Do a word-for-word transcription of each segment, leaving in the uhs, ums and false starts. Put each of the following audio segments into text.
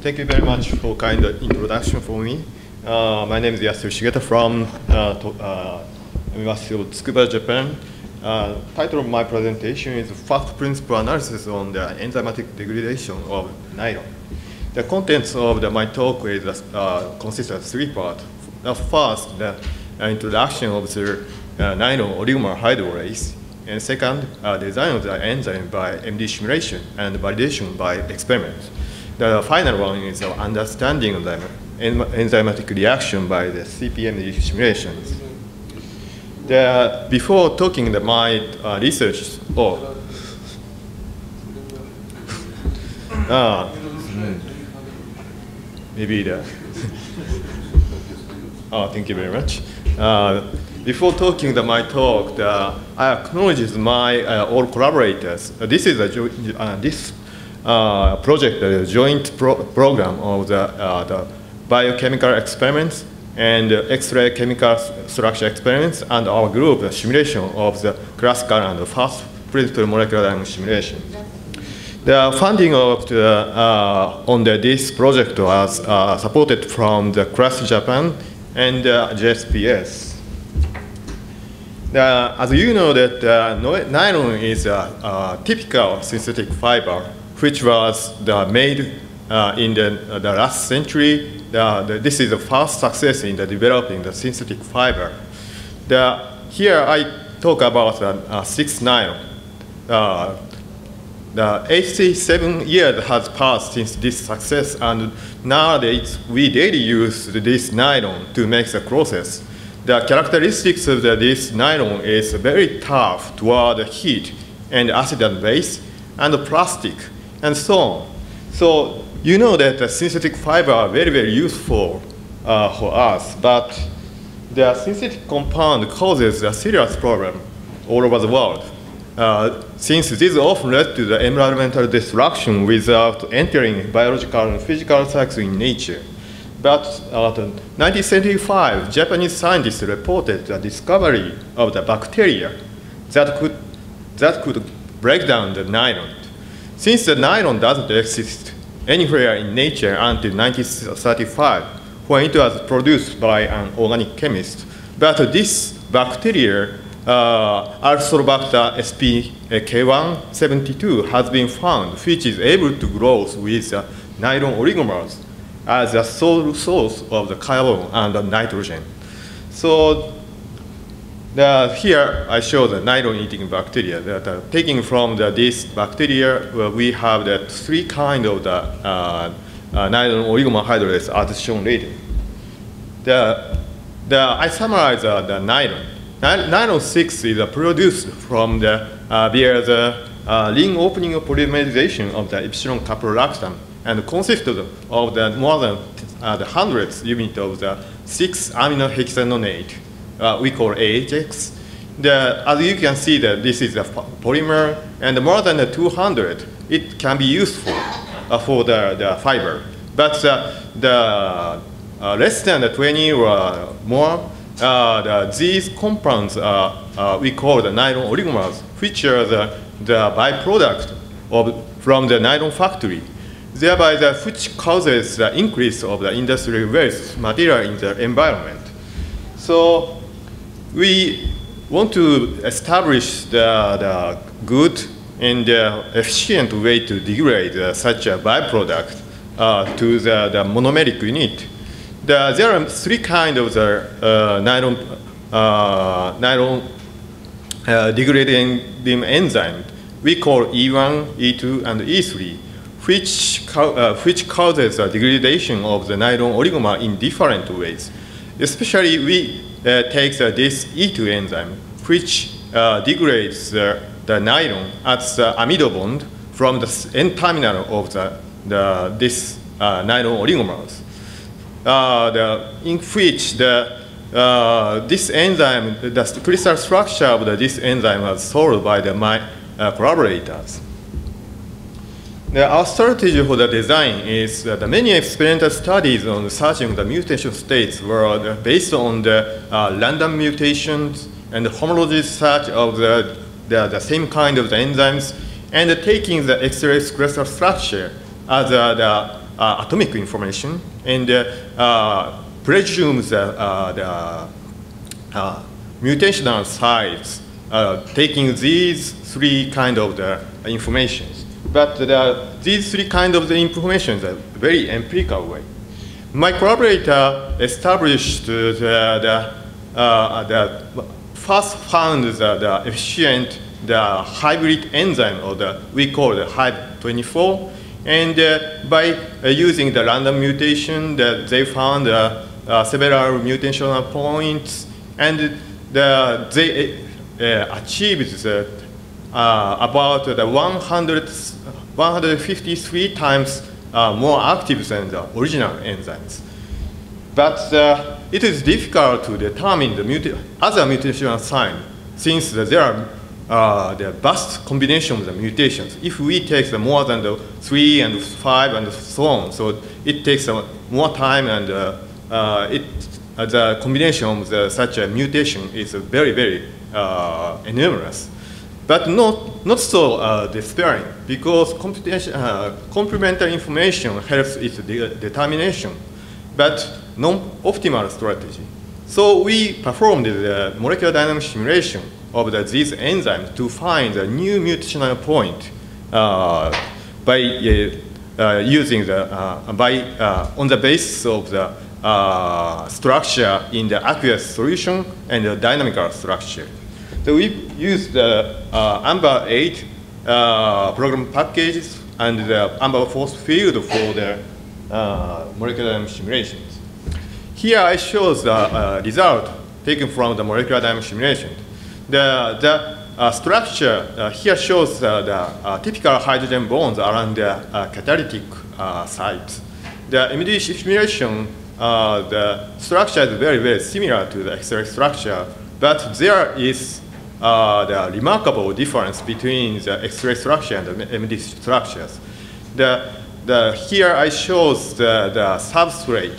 thank you very much for kind of introduction for me. Uh, my name is Yasuteru Shigeta from uh, to, uh, University of Tsukuba, Japan. Uh, title of my presentation is First Principle Analysis on the Enzymatic Degradation of Nylon. The contents of the, my talk is uh, consists of three parts. The first, the uh, introduction of the uh, nylon oligomer hydrolase, and second, uh, design of the enzyme by M D simulation and validation by experiments. The final one is uh, understanding of the enzymatic reaction by the C P M D simulations. The, before talking the, my uh, research, oh, uh, mm, maybe the, oh, thank you very much. Uh, before talking the, my talk, the, I acknowledge my uh, all collaborators. Uh, this is a uh, this uh, project, a joint pro program of the, uh, the biochemical experiments and uh, X-ray chemical structure experiments, and our group, the simulation of the classical and first principle molecular dynamics simulation. The funding of the, uh, on the, this project was uh, supported from the Class Japan and uh, J S P S. The, as you know, that uh, nylon is a, a typical synthetic fiber, which was the, made uh, in the, uh, the last century. The, the, this is the first success in the developing the synthetic fiber. The, here I talk about the uh, six nylon. Uh, the eighty-seven years has passed since this success, and nowadays we daily use this nylon to make the process. The characteristics of the, this nylon is very tough toward the heat and acid and base and the plastic and so on. So you know that the synthetic fiber are very, very useful uh, for us, but the synthetic compound causes a serious problem all over the world. Uh, since this often led to the environmental destruction without entering biological and physical cycles in nature. But uh, in nineteen seventy-five, Japanese scientists reported the discovery of the bacteria that could, that could break down the nylon. Since the nylon doesn't exist anywhere in nature until nineteen thirty-five, when it was produced by an organic chemist. But this bacteria, uh, Arthropacter S P K one seventy-two, has been found, which is able to grow with uh, nylon oligomers as a sole source of the carbon and the nitrogen. So the, here I show the nylon-eating bacteria. That uh, taking from the, this bacteria, well, we have the three kind of the uh, uh, nylon oligomer hydrolase as shown later. The, the, I summarize uh, the nylon. Ny nylon six is uh, produced from the uh, via the uh, ring opening polymerization of the epsilon caprolactam, and consists of, of the more than uh, the hundreds unit of the six amino hexanonate. Uh, we call A H X. The, as you can see, that this is a polymer, and more than the two hundred, it can be useful uh, for the, the fiber. But uh, the uh, less than the twenty or more, uh, the, these compounds uh, uh, we call the nylon oligomers, which are the, the byproduct of, from the nylon factory. Thereby, the, which causes the increase of the industrial waste material in the environment. So we want to establish the, the good and uh, efficient way to degrade uh, such a byproduct uh, to the, the monomeric unit. The, there are three kinds of the uh, nylon, uh, nylon uh, degrading enzyme. We call E one, E two, and E three. Which, uh, which causes the degradation of the nylon oligomer in different ways. Especially we uh, take uh, this E two enzyme, which uh, degrades uh, the nylon at the amido bond from the N terminal of the, the, this uh, nylon oligomers. Uh, the, in which the, uh, this enzyme, the crystal structure of the, this enzyme was solved by the, my uh, collaborators. The, our strategy for the design is that the many experimental studies on searching the mutation states were based on the uh, random mutations and the homology search of the, the, the same kind of the enzymes, and taking the X-ray crystal structure as uh, the uh, atomic information and uh, uh, presumes uh, uh, the uh, mutational sites uh, taking these three kind of the informations. But the, these three kind of the information are very empirical way. My collaborator established the, the, uh, the first found the, the efficient the hybrid enzyme, or the we call the H Y B twenty-four, and uh, by uh, using the random mutation, that they found uh, uh, several mutational points, and the, they uh, achieved the, uh, about the one hundred, one hundred fifty-three times uh, more active than the original enzymes. But uh, it is difficult to determine the muta other mutational sign, since there are uh, the vast combination of the mutations. If we take the more than the three and five and so on, so it takes uh, more time, and uh, uh, it, uh, the combination of the, such a mutation is uh, very, very uh, enormous. But not, not so uh, despairing, because computation, uh, complementary information helps its de determination, but non-optimal strategy. So we performed the molecular dynamic simulation of the, these enzymes to find a new mutational point uh, by uh, uh, using the, uh, by, uh, on the basis of the uh, structure in the aqueous solution and the dynamical structure. So we used the uh, AMBER eight uh, program packages and the AMBER force field for the uh, molecular dynamic simulations. Here I show the uh, result taken from the molecular dynamic simulation. The, the uh, structure uh, here shows uh, the uh, typical hydrogen bonds around the uh, catalytic uh, sites. The M D simulation, uh, the structure is very, very similar to the X-ray structure, but there is uh, the remarkable difference between the X-ray structure and the M D structures. The, the, here I show the, the substrate,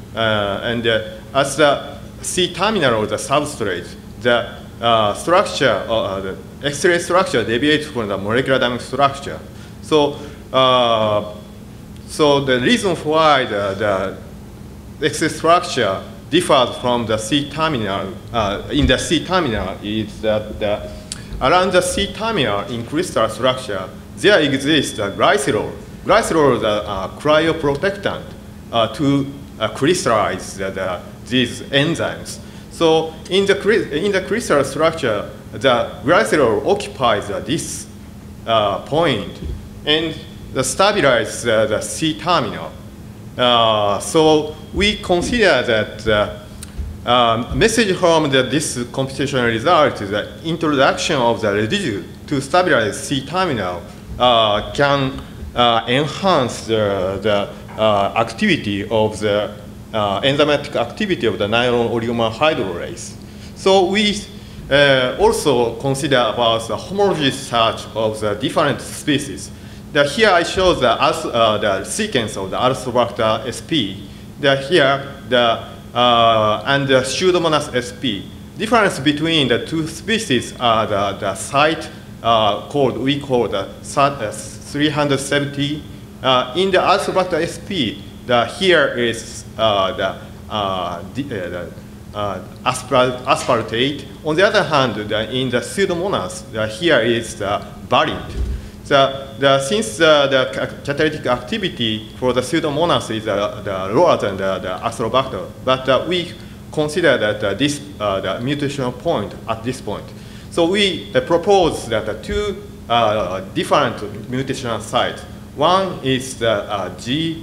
uh, and uh, as the C-terminal of the substrate, the uh, structure, uh, the X-ray structure deviates from the molecular dynamic structure. So, uh, so the reason why the, the X-ray structure differs from the C-terminal, uh, in the C-terminal is that the, around the C-terminal in crystal structure, there exists a glycerol. Glycerol is a uh, cryoprotectant uh, to uh, crystallize the, the, these enzymes. So in the, in the crystal structure, the glycerol occupies uh, this uh, point and the stabilize uh, the C-terminal. Uh, so we consider that uh, uh, message from the, this computational result is the introduction of the residue to stabilize C-terminal uh, can uh, enhance the, the uh, activity of the uh, enzymatic activity of the nylon oligomer hydrolase. So we uh, also consider about the homologous search of the different species. The, here I show the, uh, the sequence of the Arthropacta S P. The, here the uh, and the Pseudomonas S P. Difference between the two species are the, the site uh, called we call the uh, three hundred seventy. Uh, in the Arthropacta S P, the here is uh, the, uh, the, uh, the uh, aspal asphaltate. On the other hand, the, in the Pseudomonas, the, here is the variant. The, the, since uh, the catalytic activity for the Pseudomonas is uh, the lower than the, the Astrobacter, but uh, we consider that uh, this uh, the mutational point at this point. So we uh, propose that uh, two uh, different mutational sites. One is the uh, G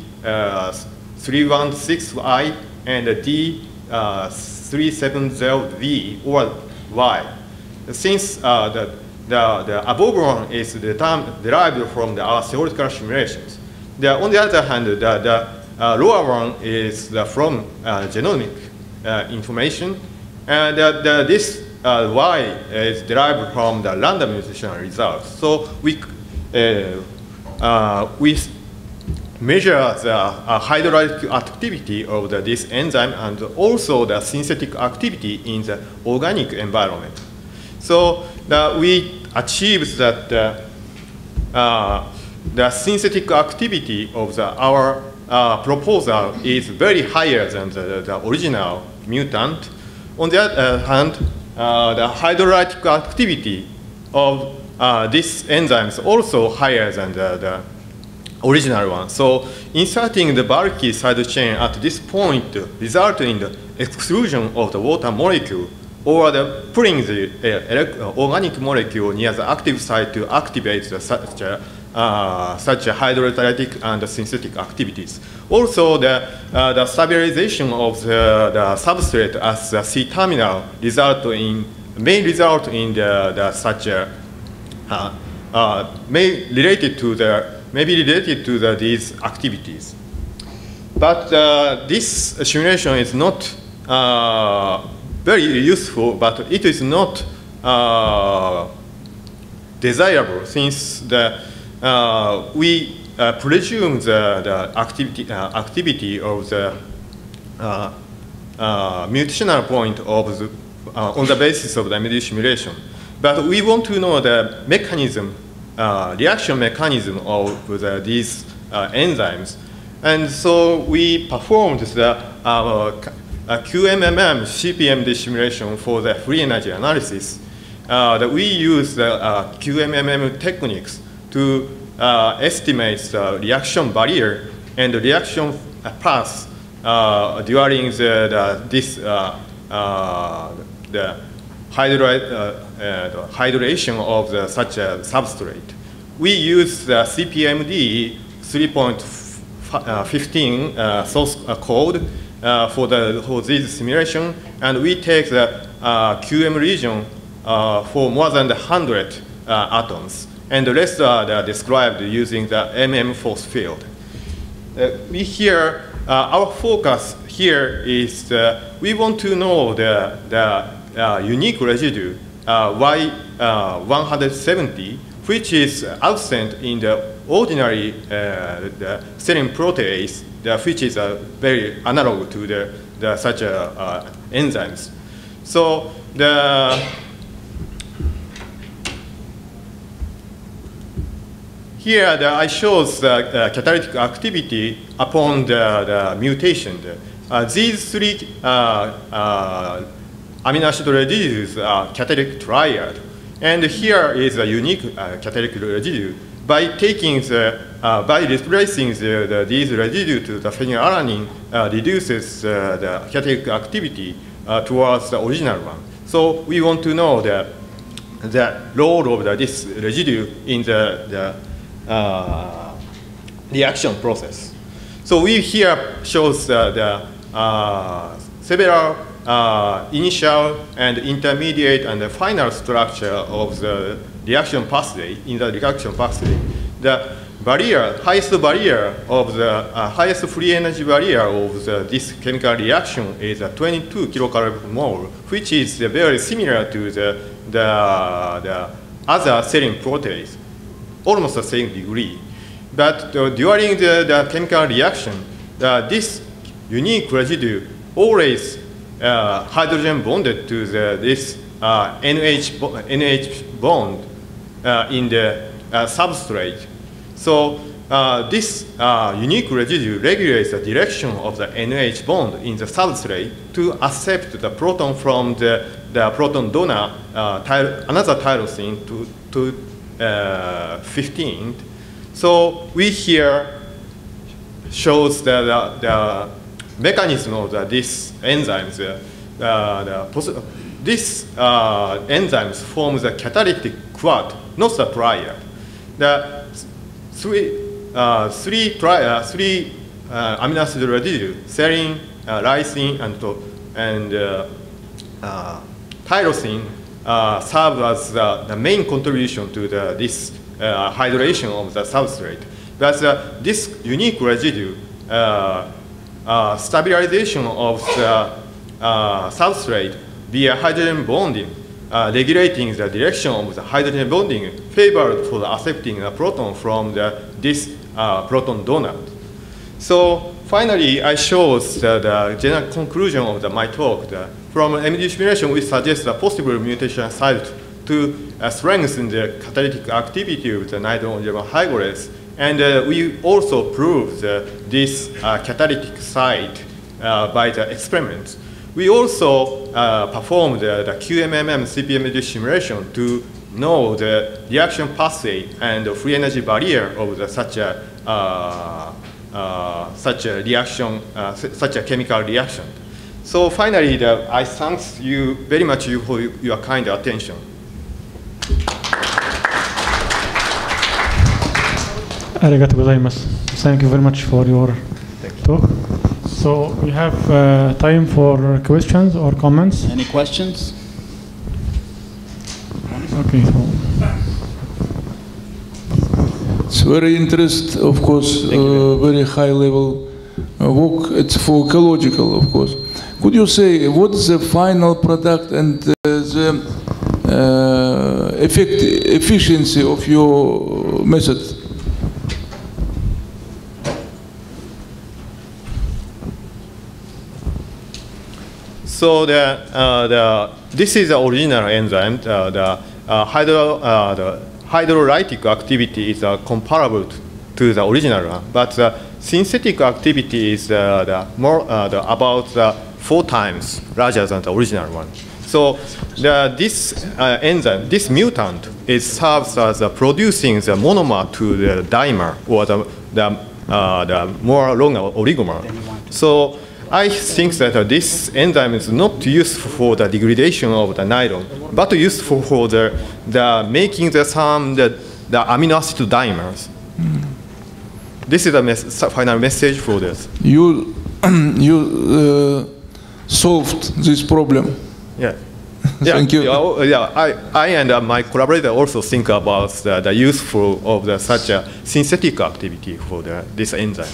three one six I and the D three seven zero V or Y. Since uh, the The, the above one is the term derived from the, our theoretical simulations. The, on the other hand, the, the uh, lower one is the, from uh, genomic uh, information. And the, the, this uh, Y is derived from the random mutational results. So we, uh, uh, we measure the uh, hydrolytic activity of the, this enzyme and also the synthetic activity in the organic environment. So that we achieve that uh, uh, the synthetic activity of the, our uh, proposal is very higher than the, the original mutant. On the other hand, uh, the hydrolytic activity of uh, this enzyme is also higher than the, the original one. So inserting the bulky side chain at this point results in the exclusion of the water molecule, or the pulling the uh, organic molecule near the active site to activate the, such, a, uh, such a hydrolytic and synthetic activities. Also, the, uh, the stabilization of the, the substrate as the C-terminal result in, may result in the, the such a, uh, uh, may related to the, may be related to the, these activities. But uh, this simulation is not uh, very useful, but it is not uh, desirable, since the, uh, we uh, presume the, the activity, uh, activity of the uh, uh, mutational point of the, uh, on the basis of the M D simulation. But we want to know the mechanism, uh, reaction mechanism of the, these uh, enzymes. And so we performed the uh, a Q M M M C P M D simulation for the free energy analysis. Uh, that we use the uh, Q M M M techniques to uh, estimate the reaction barrier and the reaction path uh, during the, the, this uh, uh, the, hydro, uh, uh, the hydration of the, such a substrate. We use the C P M D three point fifteen uh, source uh, code Uh, for, the, for this simulation, and we take the uh, Q M region uh, for more than one hundred uh, atoms, and the rest are uh, described using the M M force field. Uh, we here, uh, our focus here is uh, we want to know the, the uh, unique residue uh, Y one seventy, which is absent in the ordinary uh, the serine protease, the, which is uh, very analog to the, the such a, uh, enzymes. So the here the, I shows the uh, catalytic activity upon the, the mutation. Uh, these three uh, uh, amino acid residues are catalytic triad, and here is a unique uh, catalytic residue. By taking the, uh, by replacing the, the, these residues to the phenylalanine uh, reduces uh, the catalytic activity uh, towards the original one. So we want to know the, the role of the, this residue in the, the uh, reaction process. So we here shows the, the uh, several uh, initial and intermediate and the final structure of the reaction pathway, in the reaction pathway. The barrier, highest barrier of the, uh, highest free energy barrier of the, this chemical reaction is uh, twenty-two kilocalorie per mole, which is uh, very similar to the, the, the other serine protease, almost the same degree. But uh, during the, the chemical reaction, uh, this unique residue always uh, hydrogen bonded to the, this uh, N H, N H bond Uh, in the uh, substrate. So uh, this uh, unique residue regulates the direction of the N H bond in the substrate to accept the proton from the, the proton donor, uh, another tyrosine to, to uh, fifteen. So we here shows the, the, the mechanism of the, these enzymes. Uh, the, this uh, enzymes forms the catalytic quad, not the triad. The three, uh, three, tri uh, three uh, amino acid residue, serine, uh, lysine, and, and uh, uh, tyrosine, uh, serve as the, the main contribution to the, this uh, hydration of the substrate. But uh, this unique residue, uh, uh, stabilization of the uh, substrate via hydrogen bonding, Uh, regulating the direction of the hydrogen bonding favored for the accepting a proton from the, this uh, proton donor. So finally, I show the, the general conclusion of the, my talk. The, from M D simulation, we suggest a possible mutation site to uh, strengthen the catalytic activity of the nitrogen hydrolase And uh, we also proved uh, this uh, catalytic site uh, by the experiments. We also uh, performed uh, the Q M M M C P M D simulation to know the reaction pathway and the free energy barrier of the, such a uh, uh, such a reaction, uh, such a chemical reaction. So finally, the, I thank you very much you for your kind attention. Arigatou gozaimasu. Thank you very much for your talk. So we have uh, time for questions or comments. Any questions? Okay. So. It's very interesting, of course, uh, very high level uh, work. It's for ecological, of course. Could you say what is the final product and uh, the uh, effect, efficiency of your method? So the, uh, the, this is the original enzyme. Uh, the, uh, hydro, uh, the hydrolytic activity is uh, comparable to the original one, but the synthetic activity is uh, the more uh, the about uh, four times larger than the original one. So the, this uh, enzyme, this mutant, it serves as uh, producing the monomer to the dimer or the, the, uh, the more longer oligomer. So I think that uh, this enzyme is not useful for the degradation of the nylon, but useful for the, the making the some the, the amino acid dimers. Mm. This is the mes final message for this. You you uh, solved this problem. Yeah. Thank yeah, you. Yeah, yeah, I, I and uh, my collaborator also think about the, the useful of the, such a synthetic activity for the, this enzyme.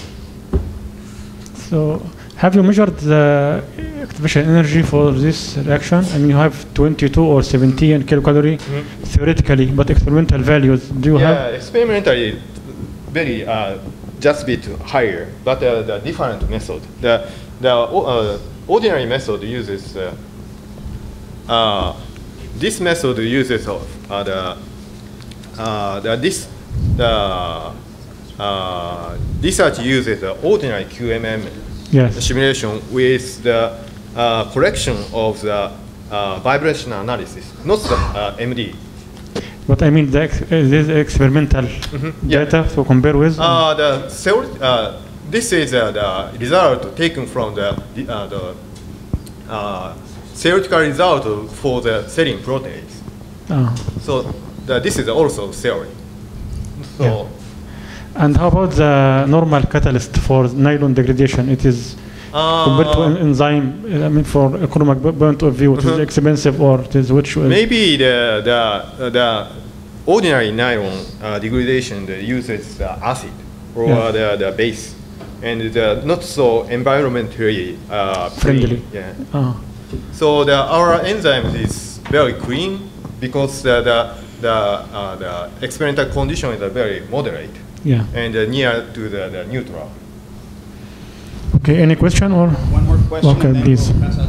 So, have you measured the activation energy for this reaction? I mean, you have twenty-two or seventeen kilocalorie mm-hmm. theoretically, but experimental values, do you yeah, have? Yeah, experimentally, very uh, just a bit higher, but uh, the different method. The, the uh, ordinary method uses, uh, uh, this method uses uh, the, uh, the, this, the uh, research uses the ordinary Q M M. Yes. Simulation with the uh, correction of the uh, vibration analysis, not the uh, M D. But I mean, the ex this experimental mm-hmm. data yeah. to compare with? Uh, the theory, uh, this is uh, the result taken from the, uh, the uh, theoretical result for the serine protease. Oh. So the, this is also theory. So. Yeah. And how about the normal catalyst for nylon degradation? It is uh, compared to an enzyme, I mean, for economic point of view, it uh-huh. is expensive, or it is which? Maybe the, the, the ordinary nylon uh, degradation that uses the acid or yeah. the, the base, and the not so environmentally uh, friendly. Yeah. Uh-huh. So the, our enzyme is very clean because the, the, the, uh, the experimental condition is very moderate. Yeah. And uh, near to the, the neutral. Okay, any question or? One more question. Okay, please.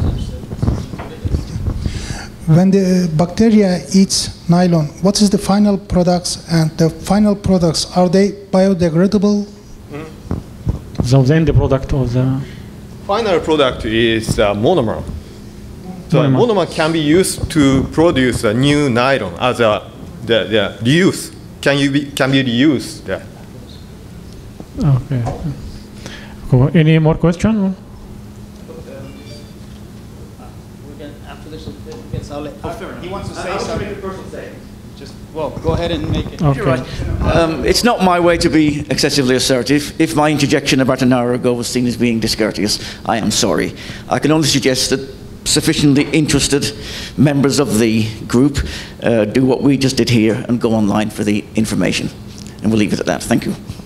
When the bacteria eats nylon, what is the final products, and the final products, are they biodegradable? Mm-hmm. So then the product of the? Final product is uh, monomer. So monomer. monomer can be used to produce a new nylon as a the, the reuse. Can you be can be reused? Yeah. Okay. Cool. Any more question? Um, we can, after this, yes, I'll let, oh, he wants to say something. Just, well, go ahead and make it. Okay. You're right. Um, it's not my way to be excessively assertive. If my interjection about an hour ago was seen as being discourteous, I am sorry. I can only suggest that sufficiently interested members of the group uh, do what we just did here and go online for the information. And we'll leave it at that. Thank you.